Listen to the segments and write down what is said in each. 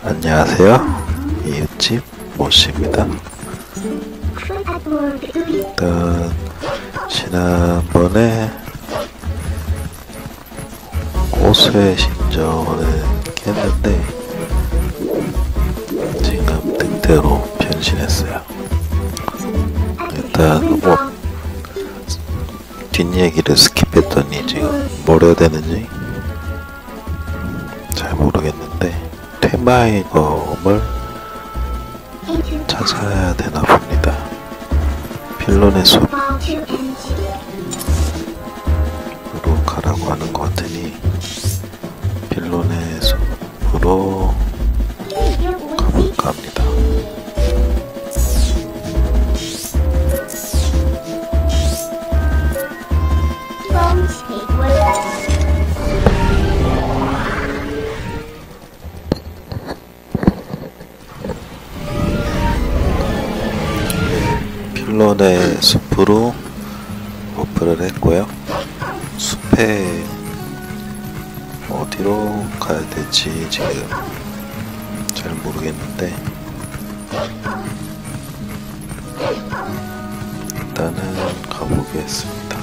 안녕하세요. 이웃집 모씨입니다. 일단 지난번에 고수의 신전을 깼는데 지금 늑대로 변신했어요. 일단 뒷얘기를 스킵했더니 지금 뭘 해야 되는지 잘 모르겠는데 테마의 검을 찾아야 되나 봅니다. 필론의 숲으로 가라고 하는 것 같으니 필론의 숲으로 가볼까 합니다. 필론의 숲으로 오픈을 했고요. 숲에 어디로 가야 될지 지금 잘 모르겠는데 일단은 가보겠습니다.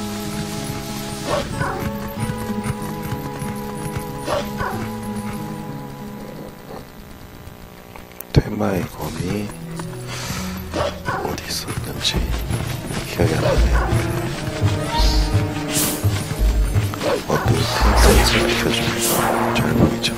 테마의 검이 어디 있었는지 기억이 안 나네요. 어두운 펜스를 비켜주면 잘 보이죠?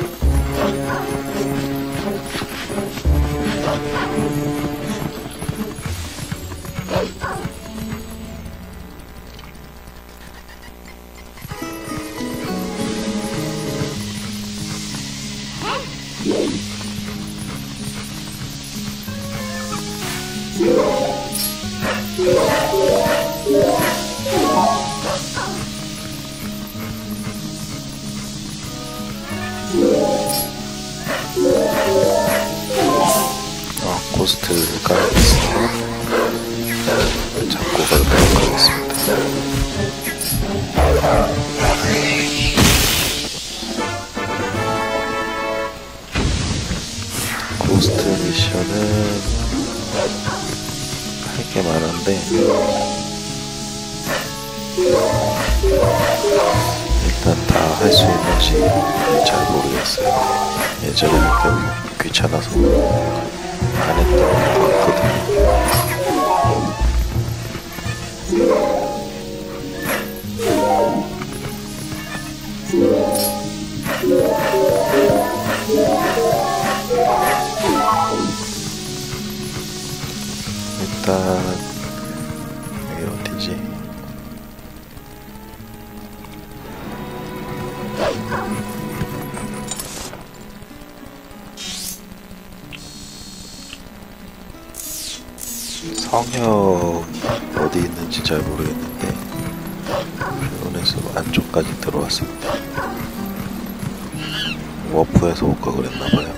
고스트가 있으면 잡고 가도록 하겠습니다. 고스트 미션은 할 게 많은데 일단 다 할 수 있는지 잘 모르겠어요. 예전에 좀 귀찮아서 안 했던 것 같거든요. 일단 여기 어디지? 성역 어디 있는지 잘 모르겠는데 필론에서 안쪽까지 들어왔습니다. 워프에서 올까 그랬나봐요.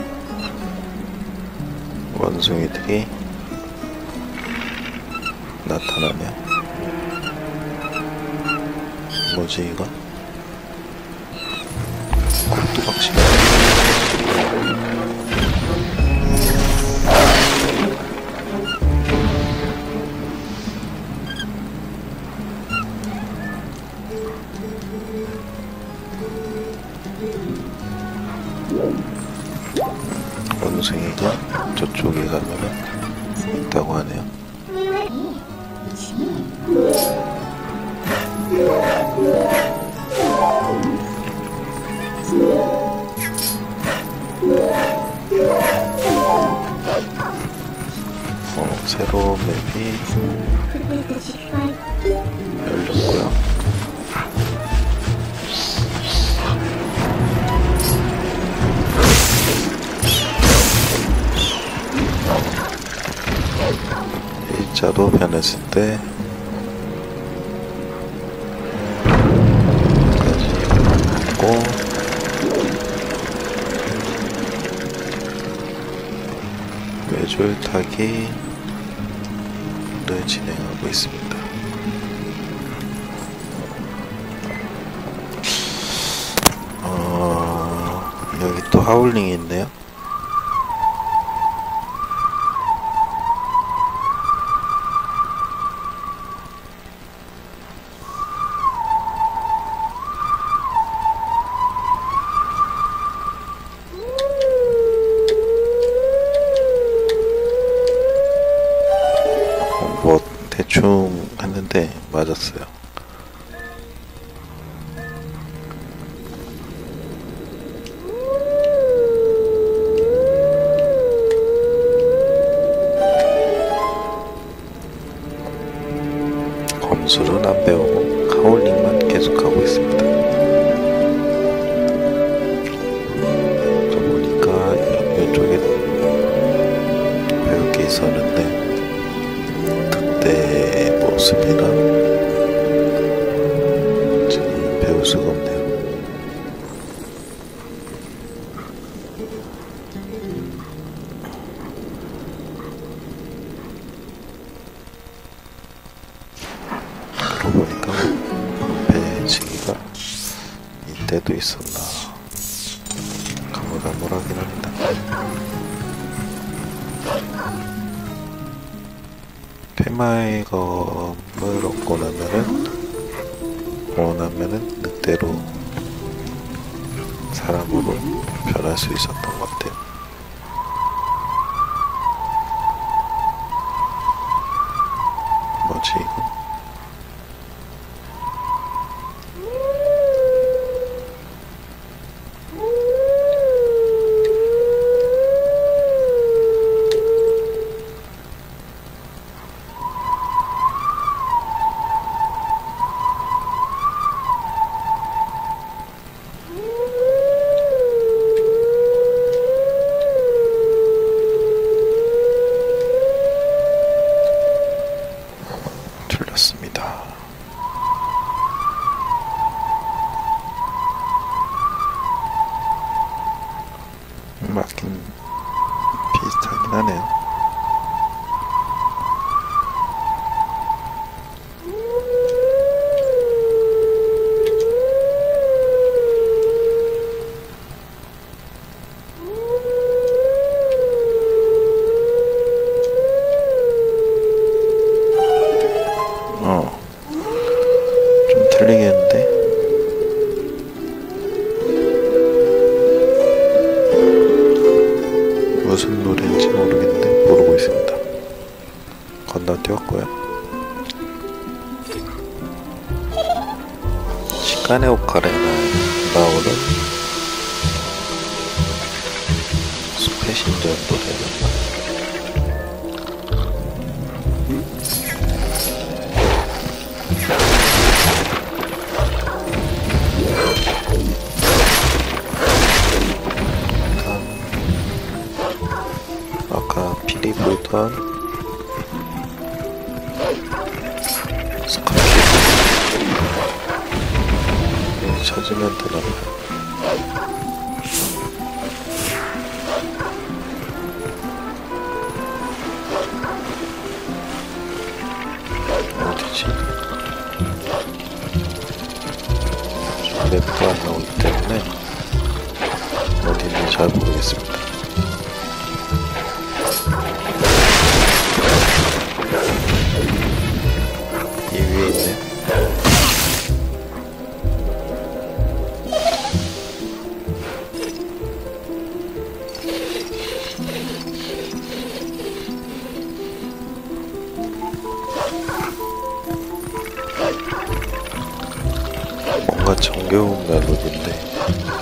원숭이들이 나타나면 뭐지 이거? 꼭두각시 원숭이가 저쪽에 가면은 있다고 하네요. 새로운 맵이 열렸고요. 일자로 변했을 때 외줄타기를 진행하고 있습니다. 여기 또 하울링이 있네요. 대충 했는데 맞았어요. 검술은 안 배우고 카울링만 계속하고 있습니다. 저 보니까 이쪽에 배울 게 있었는데 그때 모습이나 지금 배울 수가 없네요. 그러고 보니까 배치기가 이때도 있었나 가물가물하긴 합니다. 테마의 검을 얻고 나면은 원하면은 늑대로 사람으로 변할 수 있었던 것 같아요. 뭐지 이거? 틀렸습니다. 맞긴 비슷하긴 하네요. 좀 틀리겠는데? 무슨 노래인지 모르겠는데 모르고 있습니다. 건너뛰었고요. 시간의 오카레나 나오는 숲의 신전 노래였나? 아까 필이 보던 스카키 찾으면 되나봐요. 어디지? 맵도 안 나오기 때문에 어딘지 잘 모르겠습니다. 이 위에 있네. 뭔가 정겨운 멜로디인데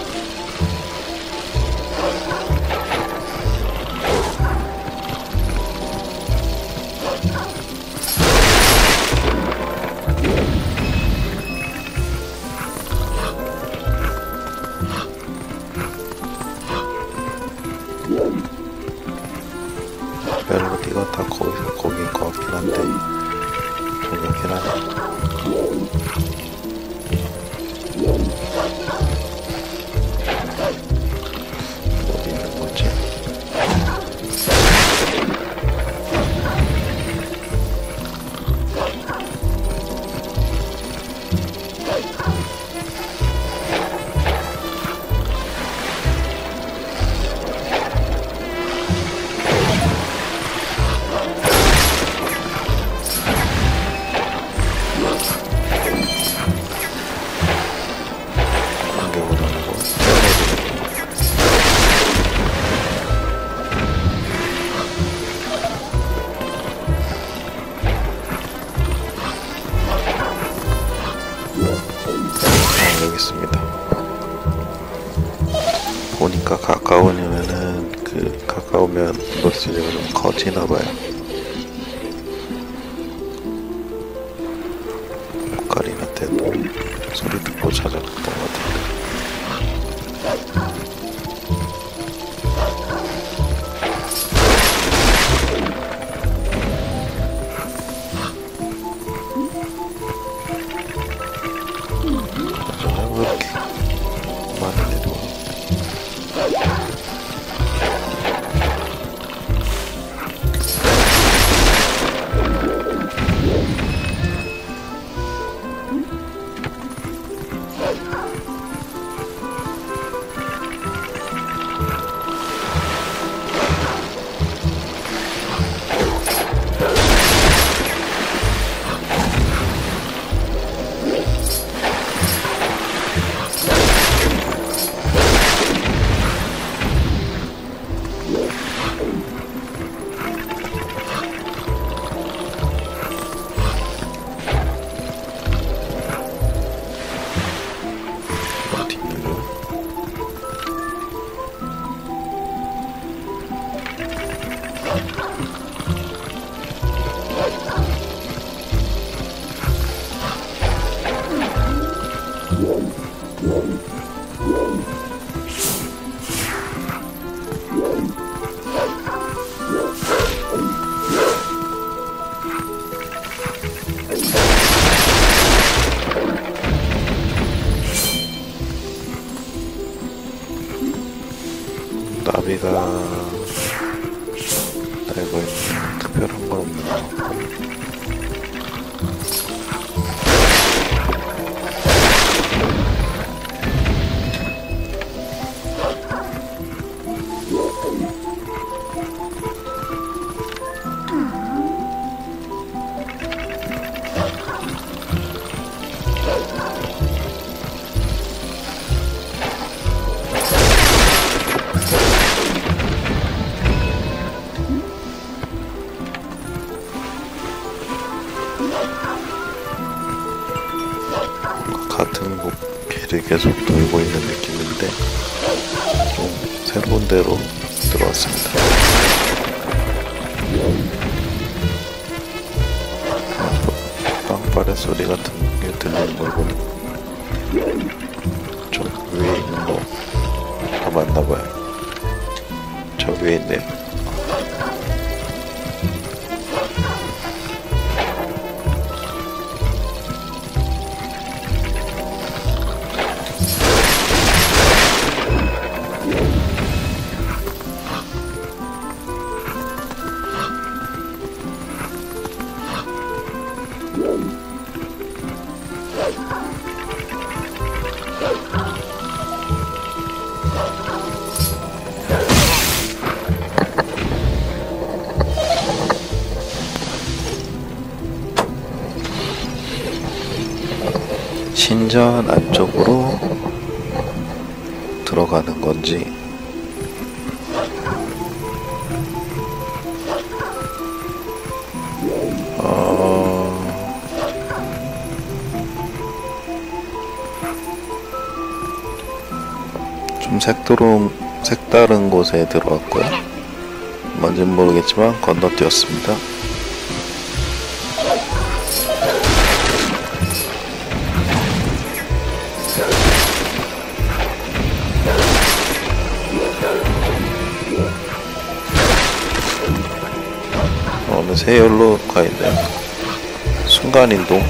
멜로디가 다 거기서 거기인 것 같긴 한데 좀 그렇긴 하네. 어디 있는 거지? 가까우면 목소리가 좀 커지나봐요. 역할인한테도 소리 듣고 찾아갔던 것 같은데. 저는 왜 이렇게 많은 애도 어디 있는 거야? 나비가 날고 있는 특별한 건 없는 것 같고. 같은 목길을 계속 돌고 있는 느낌인데 좀 새로운 데로 들어왔습니다. 빵빠레 소리 같은 게 들리는 걸 보니 저 위에 있는 거 다 맞나봐요. 저 위에 있네요. 신전 안쪽으로 들어가는 건지 좀 색다른 곳에 들어왔고요. 뭔지는 모르겠지만 건너뛰었습니다. 어느새 여기로 가있네요. 순간이동.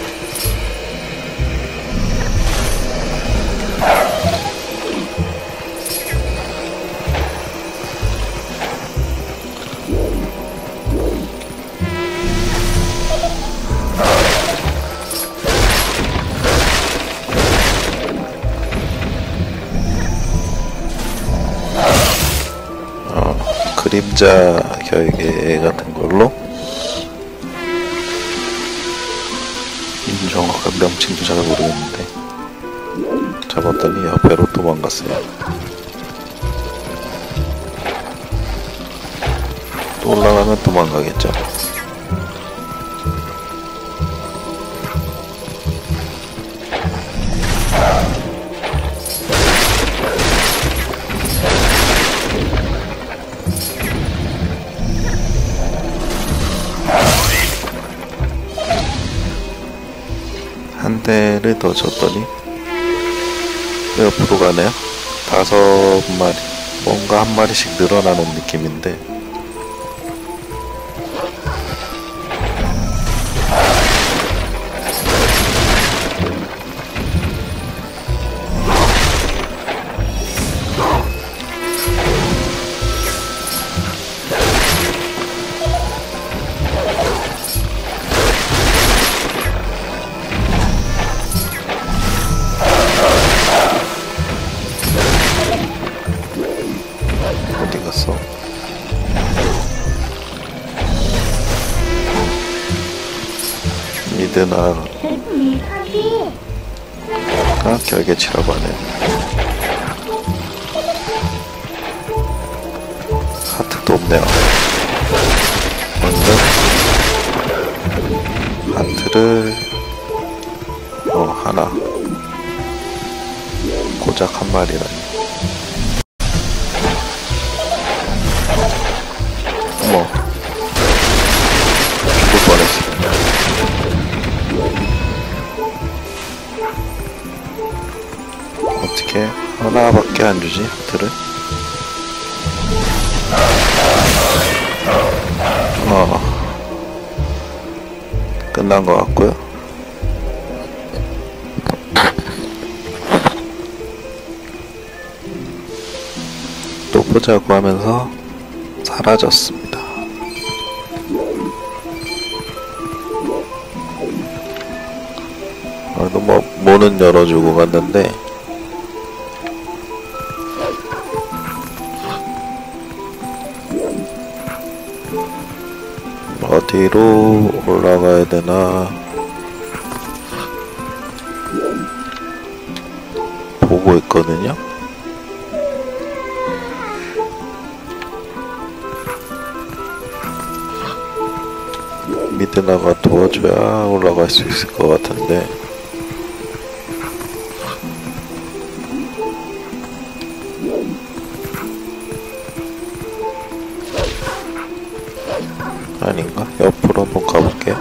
그림자 결계 같은 걸로 정확한 명칭도 잘 모르겠는데 잡았더니 옆으로 도망갔어요. 또 올라가면 도망가겠죠. 마리를 더 줬더니 옆으로 가네요. 5마리, 뭔가 한 마리씩 늘어나는 느낌인데 어디 갔어? 미드나가 결계치라고 하네. 하트도 없네요. 먼저 하트를 하나, 고작 한 마리라니. 어머, 죽을 뻔했어. 어떻게 하나밖에 안 주지, 하트를? 끝난 것 같고요. 또 보자고 하면서 사라졌습니다. 문은 열어주고 갔는데 어디로 올라가야 되나 보고 있거든요. 미드나가 도와줘야 올라갈 수 있을 것 같은데 아닌가? 옆으로 한번 가볼게요.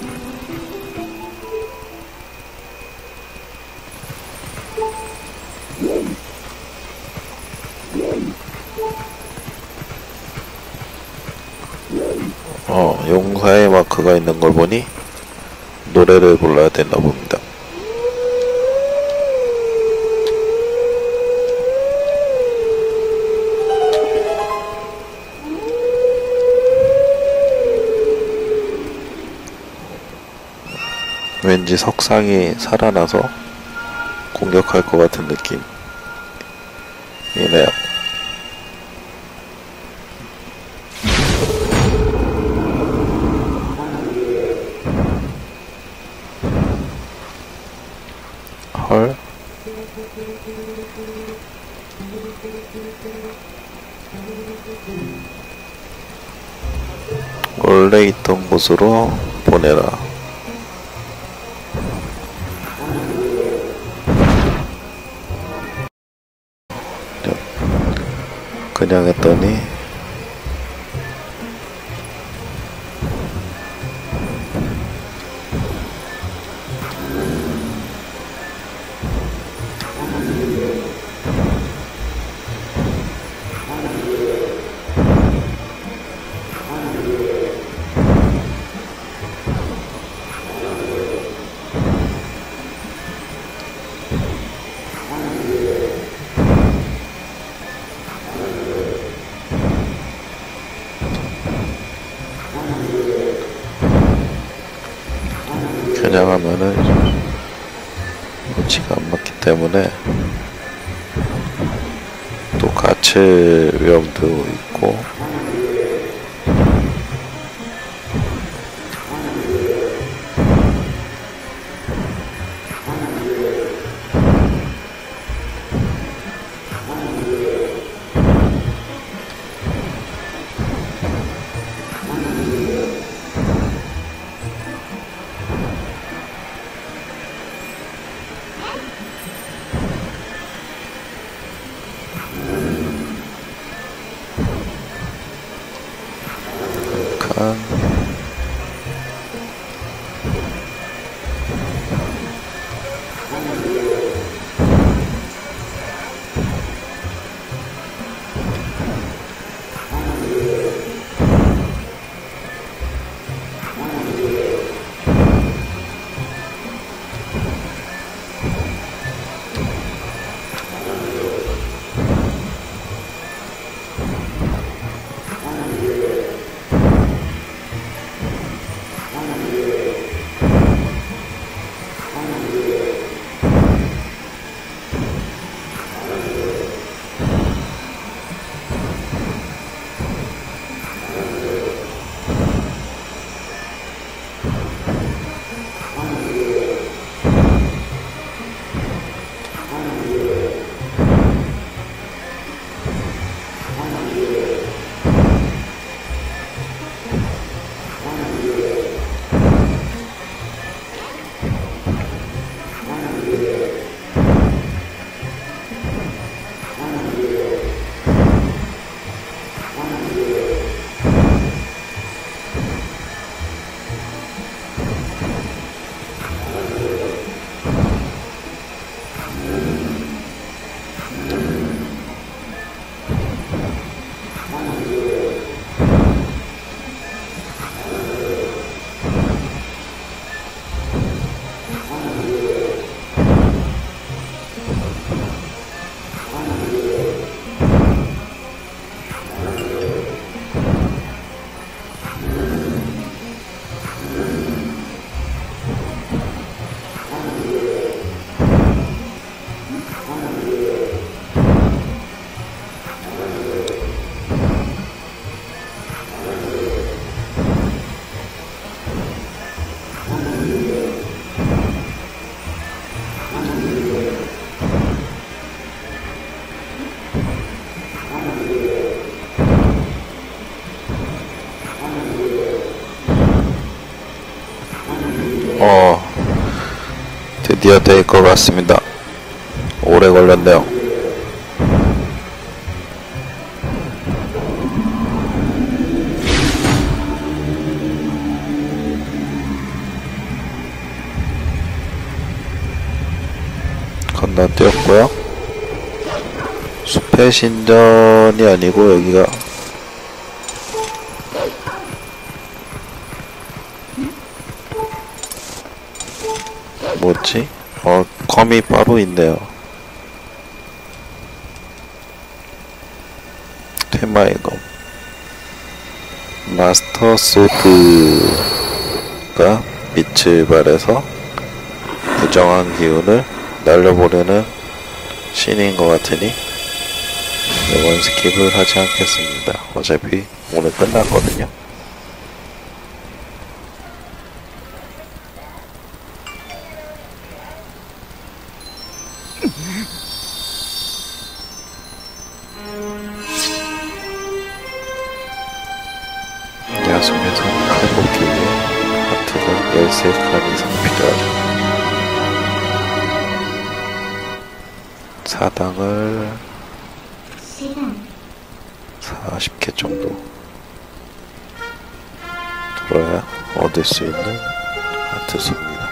용사의 마크가 있는 걸 보니 노래를 불러야 되나 봅니다. 왠지 석상이 살아나서 공격할 것 같은 느낌이네요. 헐. 원래 있던 곳으로 보내라. 그냥 했더니 그냥 하면은 위치가 안 맞기 때문에 또 갇힐 위험도 있고 드디어 될 것 같습니다. 오래 걸렸네요. 건너뛰었고요. 숲의 신전이 아니고 여기가 뭐지? 검이 바로 있네요. 테마의 검. 마스터 소드가 빛을 발해서 부정한 기운을 날려보내는 신인 것 같으니 이번 스킵을 하지 않겠습니다. 어차피 오늘 끝났거든요. 야숨에서 칼 뽑기 위해 하트가 13칸 이상 필요하죠. 사당을 40개 정도 돌아야 얻을 수 있는 하트 수입니다.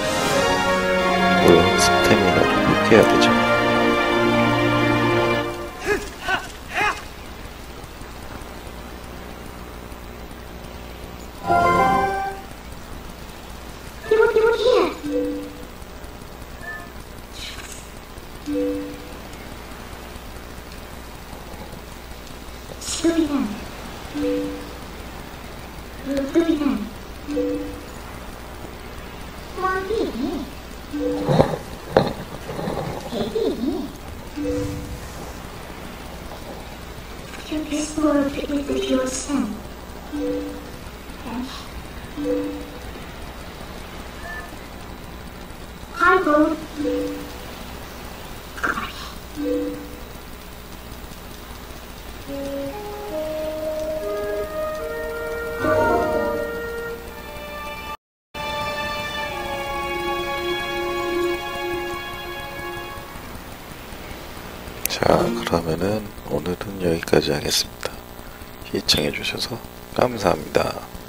물론 스태미나를 포기해야 되죠. This world is the pure sun. Hi, Bo. 자, 그러면은 오늘은 여기까지 하겠습니다. 시청해주셔서 감사합니다.